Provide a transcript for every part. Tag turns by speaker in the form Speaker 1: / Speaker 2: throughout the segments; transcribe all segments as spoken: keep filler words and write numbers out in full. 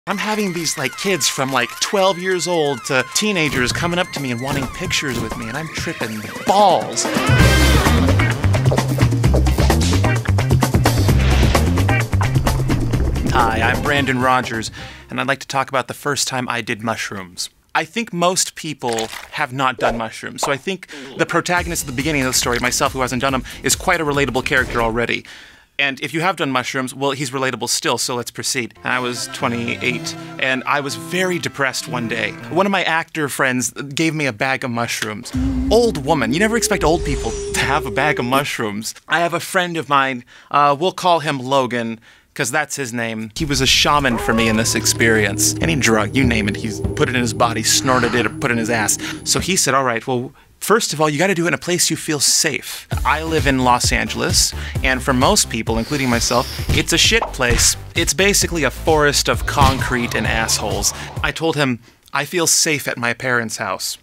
Speaker 1: I'm having these like kids from like twelve years old to teenagers coming up to me and wanting pictures with me, and I'm tripping balls. Hi, I'm Brandon Rogers, and I'd like to talk about the first time I did mushrooms. I think most people have not done mushrooms, so I think the protagonist at the beginning of the story, myself who hasn't done them, is quite a relatable character already. And if you have done mushrooms, well, he's relatable still, so let's proceed. I was twenty-eight, and I was very depressed one day. One of my actor friends gave me a bag of mushrooms. Old woman. You never expect old people to have a bag of mushrooms. I have a friend of mine, uh, we'll call him Logan, because that's his name. He was a shaman for me in this experience. Any drug, you name it, he's put it in his body, snorted it, or put it in his ass. So he said, all right, well, first of all, you gotta do it in a place you feel safe. I live in Los Angeles, and for most people, including myself, it's a shit place. It's basically a forest of concrete and assholes. I told him, I feel safe at my parents' house.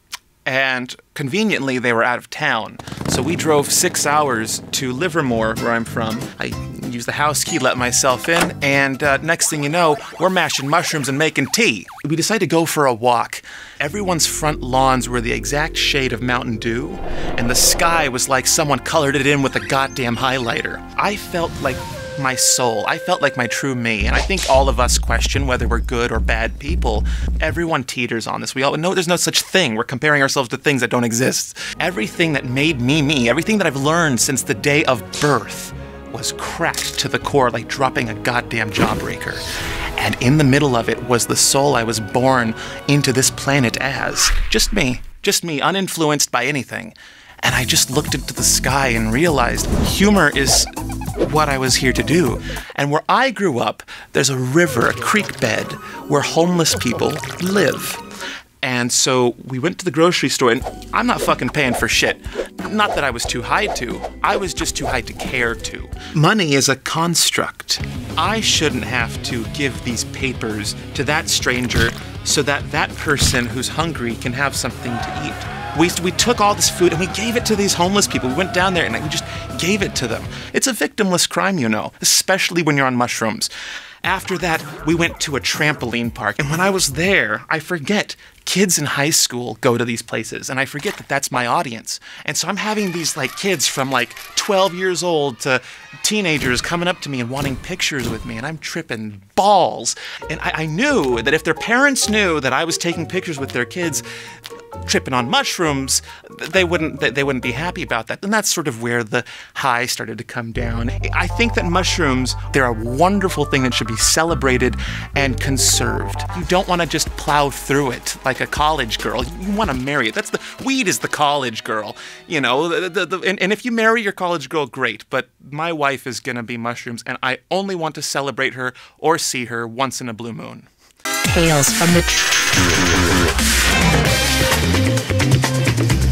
Speaker 1: And conveniently, they were out of town. So we drove six hours to Livermore, where I'm from. I used the house key, let myself in, and uh, next thing you know, we're mashing mushrooms and making tea. We decided to go for a walk. Everyone's front lawns were the exact shade of Mountain Dew, and the sky was like someone colored it in with a goddamn highlighter. I felt like my soul. I felt like my true me, and I think all of us question whether we're good or bad people. Everyone teeters on this. We all know there's no such thing. We're comparing ourselves to things that don't exist. Everything that made me me, everything that I've learned since the day of birth was cracked to the core like dropping a goddamn jawbreaker. And in the middle of it was the soul I was born into this planet as. Just me. Just me, uninfluenced by anything. And I just looked into the sky and realized humor is what I was here to do. And where I grew up, there's a river, a creek bed, where homeless people live. And so we went to the grocery store, and I'm not fucking paying for shit. Not that I was too high to, I was just too high to care to. Money is a construct. I shouldn't have to give these papers to that stranger so that that person who's hungry can have something to eat. We, we took all this food and we gave it to these homeless people. We went down there and we just gave it to them. It's a victimless crime, you know, especially when you're on mushrooms. After that, we went to a trampoline park. And when I was there, I forget, kids in high school go to these places, and I forget that that's my audience. And so I'm having these like kids from like twelve years old to teenagers coming up to me and wanting pictures with me, and I'm tripping balls. And I, I knew that if their parents knew that I was taking pictures with their kids, tripping on mushrooms, they wouldn't they wouldn't be happy about that. And that's sort of where the high started to come down. I think that mushrooms, they're a wonderful thing that should be celebrated and conserved. You don't want to just plow through it like a college girl. You want to marry it. That's the weed is the college girl, you know. The, the, the, and, and if you marry your college girl, great. But my wife is gonna be mushrooms, and I only want to celebrate her or see her once in a blue moon.
Speaker 2: Tales from the